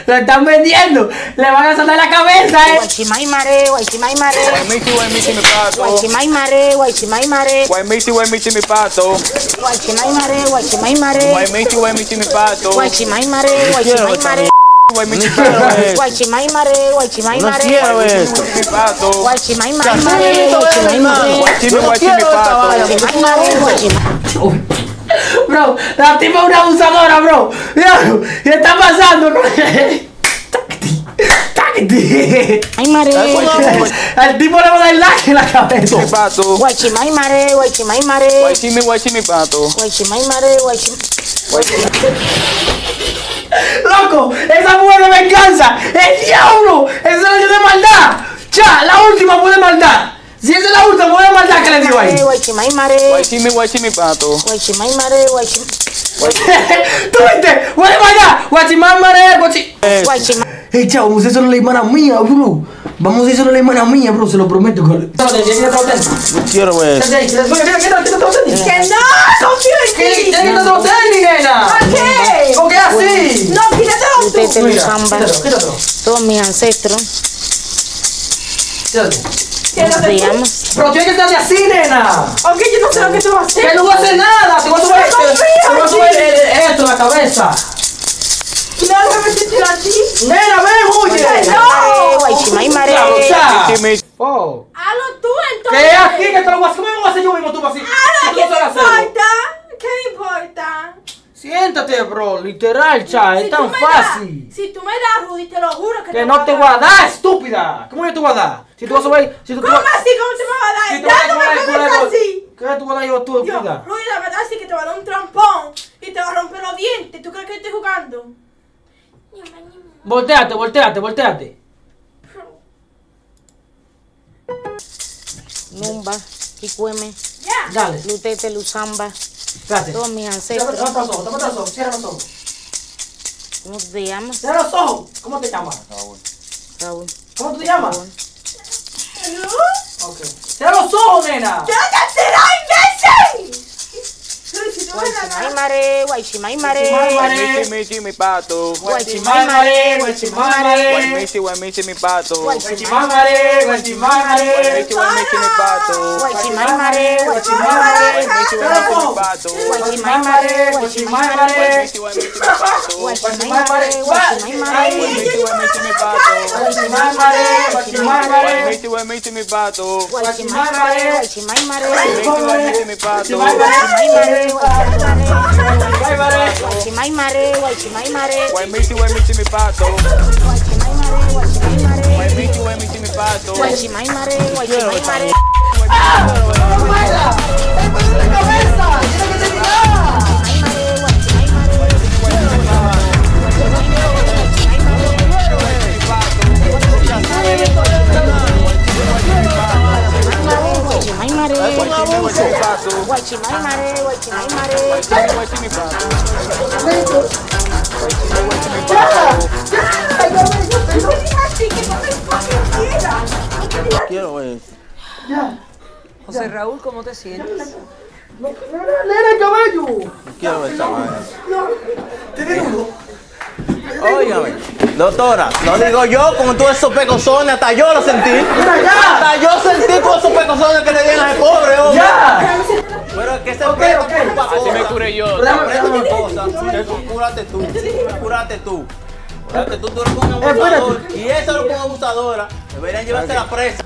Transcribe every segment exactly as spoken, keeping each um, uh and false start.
Lo están vendiendo. Le van a saltar la cabeza, eh. Guachimay mare, guachimay mare. Guaymiti, guaymiti mi pato. Guachimay mare, guachimay mare. Guaymiti, guaymiti mi pato. Guachimay mare, guachimay mare. Guaymiti, guaymiti mi pato. Guachimay mare, guachimay mare. Guaymiti, Guachimay mare, guachimay No mare. quiero esto. mi pato. Guachimay mare, guachimay mare. Guachimi, guachimi mi pato. Guachimay mare, guachimay. Bro, la tipa es una abusadora, bro. Mira, ¿qué está pasando? Ay mare. Al tipo le va a dar like en la cabeza. Mi pato. Guachimay mare, guachimay mare. Guachimi, guachimi mi pato. Guachimay mare, guachimay. Loco, esa mujer de venganza. ¡El diablo! ¡Esa es la de maldad! ¡Ya! La última fue de maldad. Si esa es la última fue de maldad que le digo ahí. Guachimay mare. Guachimi, guachimi mi pato. Guachimay mare, guachimay. ¿Tú viste? ¡Fue de maldad! ¡Guachimán, mare! ¡Guachi! Guachimay. Hey, chavo, vamos a hacerlo a la hermana mía, bro. Vamos a hacerlo a la hermana mía, bro. Se lo prometo. No quiero esto. Que no, no quiero ¡Quítate otro tenis, nena! ¿Qué? ¿Por qué así? No, quítatelo tú. Ustedes Mira, samba. quítatelo, quítatelo. Todos mis ancestros. Quítatelo. Nos veíamos. Pero tiene que estar de así, nena. Ok, yo no sé lo que tú vas a hacer. Que no voy a hacer nada. Te voy a subir, Pero confía, te voy a subir chico. eh, esto en la cabeza. No, déjame sentir a ti. Nena, ven, huye. No. Guachimay mare. Chao. Guachimi. Oh. Hazlo tú ¿Qué entonces. es aquí que te lo voy a hacer? ¿Cómo me voy a hacer yo mismo tú así? Ahora, Tú ¿qué no te sabes hacerlo. importa? ¿Qué me importa? Siéntate, bro. Literal, cha. Si Es tú tan me fácil. das- Si tú me das, Rudy, te lo juro que, Que te no te voy a dar, estúpida. ¿Cómo yo te voy a dar? Si tú vas a subir. Si tú ¿Cómo así? ¿Cómo te me vas a dar? Si tú vas a Dándome comer el cómo culo estás de- así. ¿Qué tú vas a dar yo tú, Yo, estúpida? Rudy, la verdad sí que te va a dar un trampón y te va a romper los dientes. ¿Tú crees que estoy jugando? Volteate, volteate, volteate. Numba, Kikweme, Ya. Dale. Lutete, Luzamba. Espérate. Todos mis Cierra ancestros. los ojos, tapa los ojos, cierra los ojos. Nos veíamos. Cierra los ojos. ¿Cómo te llamas? Raúl. ¿Cómo tú te llamas? ¿Aló? Ok. Cierra los ojos, nena. ¿Qué será, imbécil? Rudy, si tú me Guachimay das mare, guachimay mare. Guachimay mare. Guaymiti, mi pato. Guachimán, mare, guachimán, mare. Guaymiti, guaymiti mi pato. Guachimán, mare, guachimán, mare. Guaymiti, guaymiti mi pato. Guachimay mare, guachimay mare. Guaymiti, guaymiti mi pato. Guachimán, mare, guachimán, mare. Guaymiti, guaymiti mi pato. Guachimay mare, guachimay mare. Guaymiti, guaymiti mi pato. Guachimán, mare, guachimán, mare. Guaymiti, guaymiti mi pato. Guachimay mare, guachimay mare. Guaymiti, guaymiti mi pato. Guachimán, mare. Guachimay mare, Guachimán, mare. guachimay mare. Guaymiti, guaymiti mi pato. Guachimay mare, guachimay mare. Guaymiti, guaymiti mi pato. Guachimay mare, guachimay mare. ¡No baila! ¡Después de la cabeza! ¡Tiene que terminar! Guachimay mare, Guaymiti mi pato. guachimay mare, guachimay mare. Guaymiti mi pato. así que no me fucking quieras. No quiero esto. Ya. José Raúl, ¿cómo te sientes? ¡Nena, el cabello! No quiero esta vaina. ¡Te desnudo! Óigame, doctora, lo digo yo con todos esos pecosones, hasta yo lo sentí. ya. Hasta yo sentí todos esos pecosones que le dieron a ese pobre hombre. ¡Ya! Pero es que ese Ok, peco ok. es pa' Así me cosas. curé yo. Déjame- Aprende déjame- una cosa, eso cúrate tú, cúrate tú. Cúrate tú, tú eres un Espérate. abusador. Y eso es lo que es una abusadora. Deberían llevarse la presa.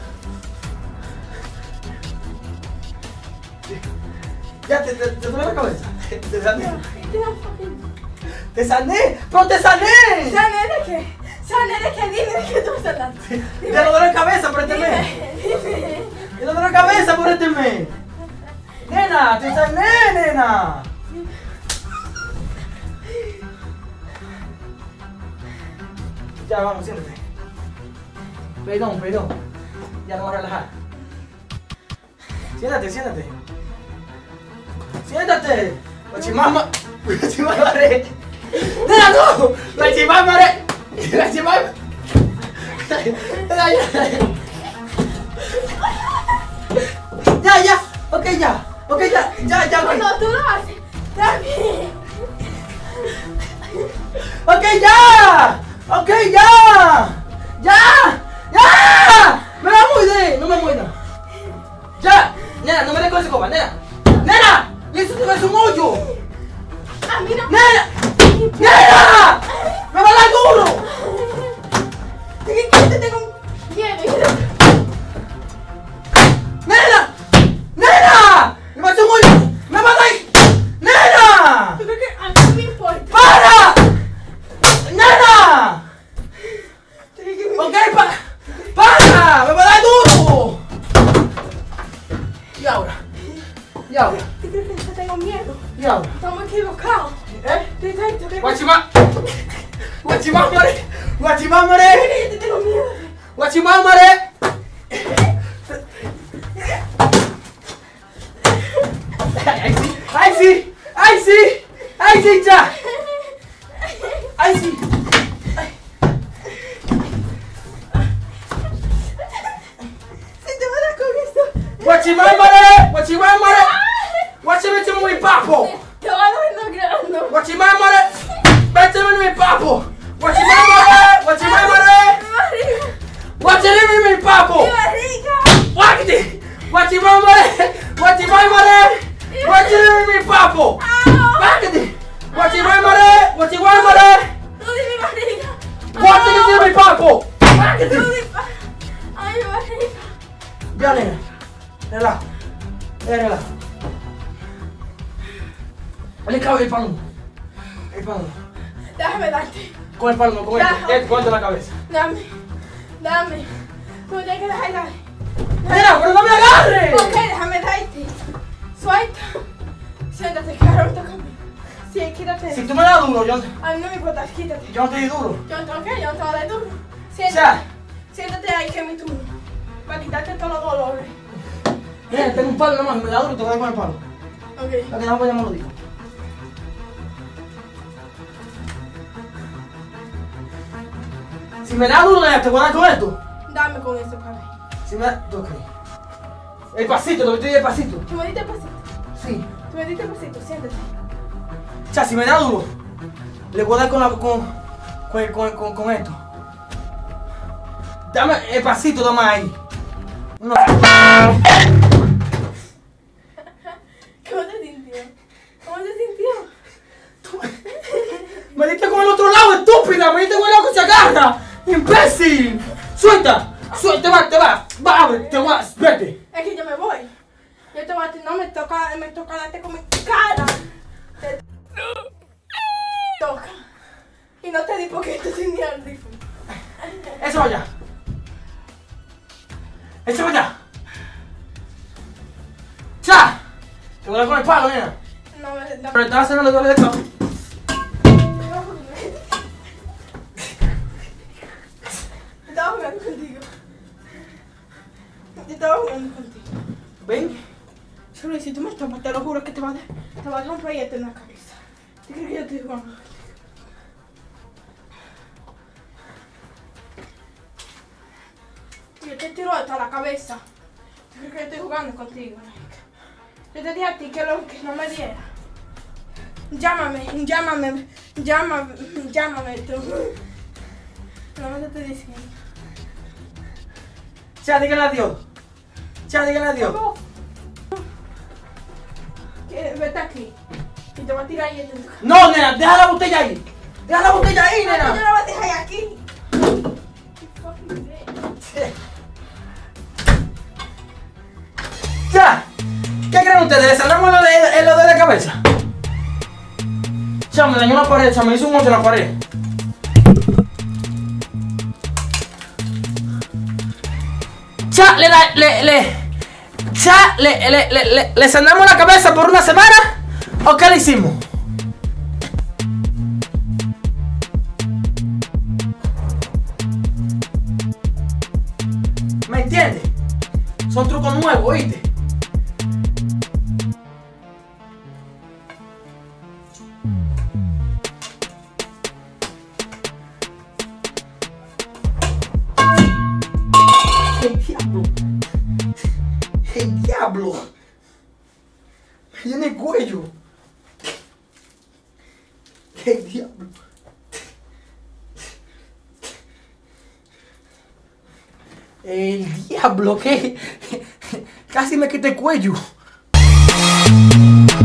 Ya, te, te, te duele la cabeza. Te sané. Te sané. ¡Pero te sané! ¿Sané de qué? ¿Sané de qué? Dime de qué tú estás hablando. Te lo duele la cabeza, présteme. Dime. Te lo duele la cabeza, présteme. Nena, te sané, nena. Ya, vamos, siéntate. Perdón, perdón. Ya nos vamos a relajar. Siéntate, siéntate. Siéntate. Guachimama. Guachimamare. Nena, no. Guachimamare. Guachimamare. Ya, ya. Ok, ya. Ok, ya. Ya, ya, güey. No, tú lo haces. También. Ok, ya. Ok, ya. Ya. Ya. Me la muerde. No me muerda. Ya. Nena, no me des con ese coba, nena. Nena. Eso te va a hacer un hoyo. Ah, mira. Nena. Nena. Me va a dar duro. ¿Qué quieres? Te tengo miedo. ¡Nena! ¡Nena! ¡Me va a hacer un hoyo! ¡Me va a dar! ¡Nena! ¿Tú crees que a mí no me importa? ¡Para! ¡Nena! Ok, pa ¡para! ¡Me va a dar duro! ¿Y ahora? ¿Y ahora? ¿Tú crees que yo tengo miedo? ¿Y ahora? Estamos equivocados. ¿Eh? ¿Tú crees tú crees que ¡Guachimá! ¡Guachimá, more! ¡Guachimá, more! yo te tengo miedo? ¡Guachimá, more! ¡Ay, sí! ¡Ay, sí! ¡Ay, sí! ¡Ay, sí, ya! ¡Ay, sí! Si te vas a con esto, ¡Guachimamare! ¡Guachimamare! ¡Guachimame mi papo! te vas a dar grabando. ¡Guachimamare! ¡Vete mi papo! ¡Guachimamare! ¡Guachimamare! ¡Mi barriga! ¡Guachimame mi papo! ¡Mi barriga! ¡Guachiti! ¡Guachimamare! ¡Guachimamare! ¡Guachimame mi papo! ¡Guachiti! ¡Guachimamare! ¡Guachimamare! ¡Rudy, mi barriga! ¡Guachiti mi papo! ¡Guachiti! ¡Rudy, pa- ¡ay, mi barriga! Ya, nena. Relaja. Eh, relaja. Dale, cabe el palo. El palo. Déjame darte. Con el palo, con Ya. esto. Esto, con esto en la cabeza. Dame. Dame. Tú me tienes que dejar dar. Nena, pero no me agarres. Ok, déjame darte. Suelta. Siéntate, cabrón, tócame. Sí, quítate. Si tú me das duro, yo, A mí no me importa, quítate. yo no te di duro. Yo no, ok, yo no te voy a dar duro. O Siéntate. sea, Siéntate ahí, que es mi turno. Para quitarte todos los dolores. nena, tengo un palo nomás. Me da duro, te voy a dar con el palo. Ok. Para que no vayamos lo digo. Si me da duro, nena, te voy a dar con esto. Dame con eso, papi. Si me da. Ok. El pasito, lo que te di el pasito. ¿Tú me diste pasito? Sí. ¿Tú me diste pasito? Siéntate. O sea, si me da duro, le voy a dar con, la, con, con, con, con, con esto. Dame el pasito, dame ahí. No. ¿Cómo te sintió? ¿Cómo te sintió? Me diste con el otro lado, estúpida. Me diste con el lado que se agarra. Imbécil. Suelta. Suelta, te va, te va. Va, abre, te vas. Vete. Es que yo me voy. Yo te voy a... No me toca, me toca darte con mi cara. Te toca. Y no te di porque tú tenías audífono. Eso allá. Eso allá. ¡Ya! Te voy a dar con el palo, nena. No me... No, Pero estaba haciendo los dolores de cabeza. estaba jugando contigo. Yo estaba jugando contigo. Ven. Solo si tú me tomas, te lo juro que te va a, te va a dar un proyecto en la cabeza. ¿Tú crees que yo estoy jugando contigo? Yo te tiro hasta la cabeza. ¿Tú crees que yo estoy jugando contigo, marica? Yo te dije a ti que, lo, que no me diera. Llámame, llámame, llámame, llámame tú. No me lo estoy diciendo. Ya, dígale adiós. Ya, dígale adiós. Que vete aquí. Y te voy a tirar ahí en tu casa. No, nena, deja la botella ahí. Deja la botella ahí, Yo nena. no la voy a dejar ahí aquí. Ya. ¿Qué creen ustedes? ¿Le sanamos lo de, lo de la cabeza? Ya, me dañó la pared, ya, me hizo un hoyo en la pared. Ya, le da, le, le, ya, le, le, le, le, le sanamos la cabeza por una semana. ¿O qué le hicimos? ¿Me entiendes? Son trucos nuevos, ¿oíste? ¡El diablo! ¡El diablo! Me dio en el cuello. ¡El diablo! El diablo, ¿qué? Casi me quité el cuello.